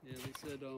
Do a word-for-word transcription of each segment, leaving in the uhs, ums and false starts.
Yeah, they said um,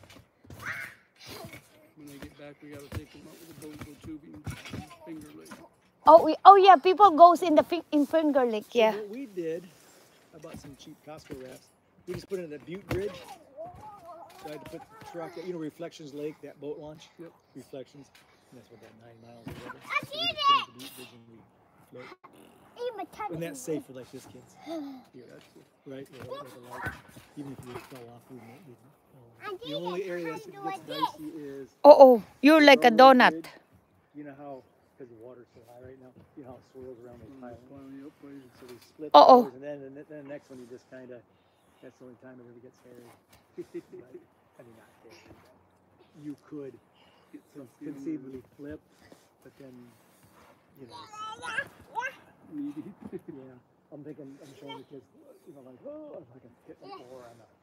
when they get back, we got to take them out with a boat, go tubing, Finger Lake. Oh, we, oh yeah, people goes in the fi in Finger Lake, yeah. So what we did, I bought some cheap Costco wraps. We just put it in the Butte Bridge. So I had to put the truck, you know, Reflections Lake, that boat launch. Yep. Reflections. And that's what that nine miles or whatever. So we just put it in the Butte Bridge and we float. And that's safe for like this kids. Yeah, that's it. Right? Yeah, like a light. Even if you fell off, we won't. We won't. The only area that gets dicey is Oh, oh, you're like a Railroad donut. Bridge. You know how, because the water's so high right now, you know how it swirls around those piles. climbing up places. So they split Uh oh. those, and then, and then the next one you just kind of, that's the only time it ever gets hairy. Right? I mean, not hairy, but you could Get some conceivably flip, but then, you know, meaty. yeah. I'm thinking, I'm showing the kids, you know, like, oh, if I can hit the floor on that.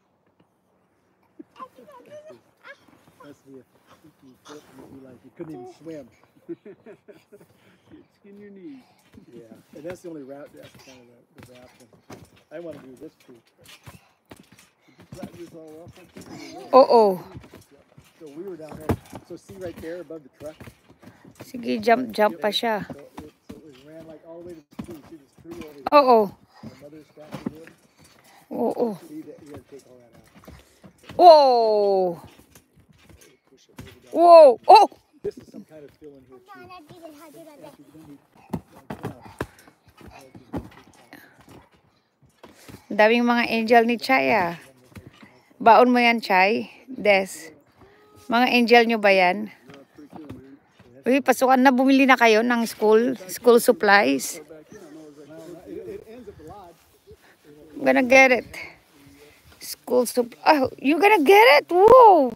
That's the, if you flip, you'd be like, you couldn't even swim. Skin your knees. Yeah, and that's the only route, that's kind of the, the route. I want to do this too. Did you flatten this all off? I think you did. Oh, oh. So we were down there, so see right there above the truck? Sige, jump, jump pa siya. So it, so it ran like all the way to the tree. See this tree over there? Oh, oh. The mother's statue wood? Oh, oh. See that, you gotta take all that out. Whoa. Push it over down. Whoa. Oh. This is some kind of fill in here too. Daming mga angel ni Chay ah. Baon mo yan, Chay. Des. Mga angel nyo ba yan? Uy, pasukan na, bumili na kayo ng school, school supplies. I'm gonna get it. School sup. Oh, you gonna get it? Whoa.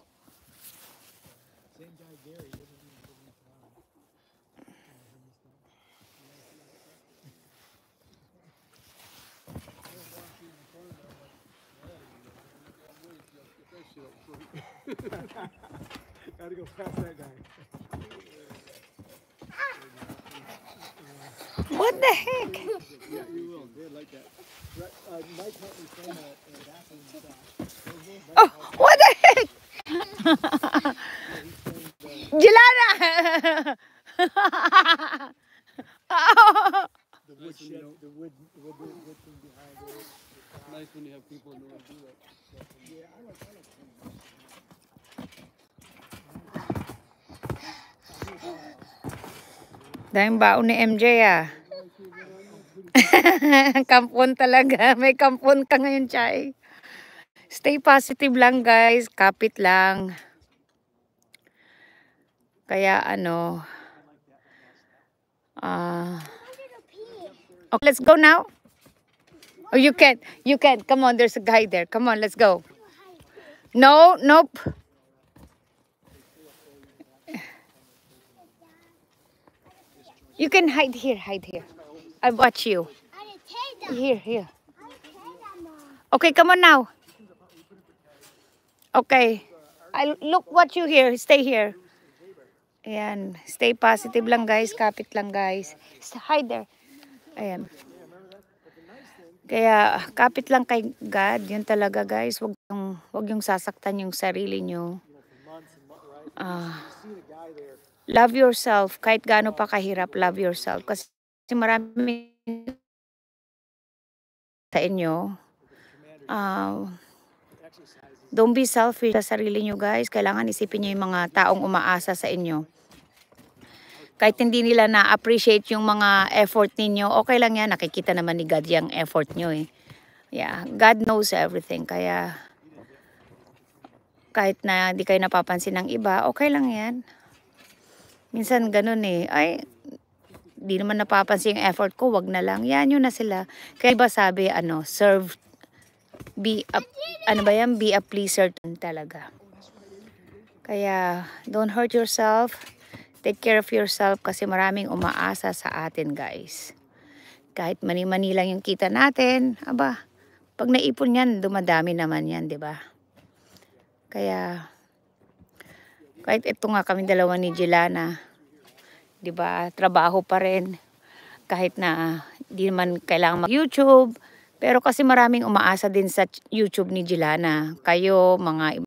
Gotta go past that guy. What the heck? Yeah, you will. They'd like that. Right, uh, Mike helped me film a, a bathroom stop. Oh, what the heck? Jelana! The wood shed, the wood, the wood, wood, wood thing behind it. It's nice when you have people who know how to do that. Yeah, I like, I like Daming baon ni M J ah. Kampon talaga. May kampon ka ngayon, Chay. Stay positive lang, guys. Kapit lang. Kaya ano. Ah. Uh, okay, let's go now. Oh, you can. You can. Come on, there's a guy there. Come on, let's go. No, nope. You can hide here, hide here. I watch you. Here, here. Okay, come on now. Okay. I look what you here. Stay here. Ayan. Stay positive lang, guys. Kapit lang, guys. Hide there. Ayan. Kaya, kapit lang kay God. Yun talaga, guys. Wag yung, wag yung sasaktan yung sarili nyo. Ah... Uh, Love yourself. Kahit gaano pa kahirap, love yourself. Kasi marami sa inyo. Uh, don't be selfish sa sarili nyo, guys. Kailangan isipin nyo yung mga taong umaasa sa inyo. Kahit hindi nila na-appreciate yung mga effort ninyo, okay lang yan. Nakikita naman ni God yung effort nyo eh. Yeah, God knows everything. Kaya kahit na di kayo napapansin ng iba, okay lang yan. Minsan ganun eh, ay, di naman napapansin yung effort ko, wag na lang. Yan, yun na sila. Kaya ba sabi, ano, serve, be a, ano ba yan, be a pleaser talaga. Kaya, don't hurt yourself. Take care of yourself kasi maraming umaasa sa atin, guys. Kahit mani-mani lang yung kita natin, aba, pag naipon yan, dumadami naman yan, di ba? Kaya, kahit ito nga kami dalawa ni Jelana, 'di ba? Trabaho pa rin. Kahit na di man kailangan mag-YouTube, Pero kasi maraming umaasa din sa YouTube ni Jilana. Kayo, mga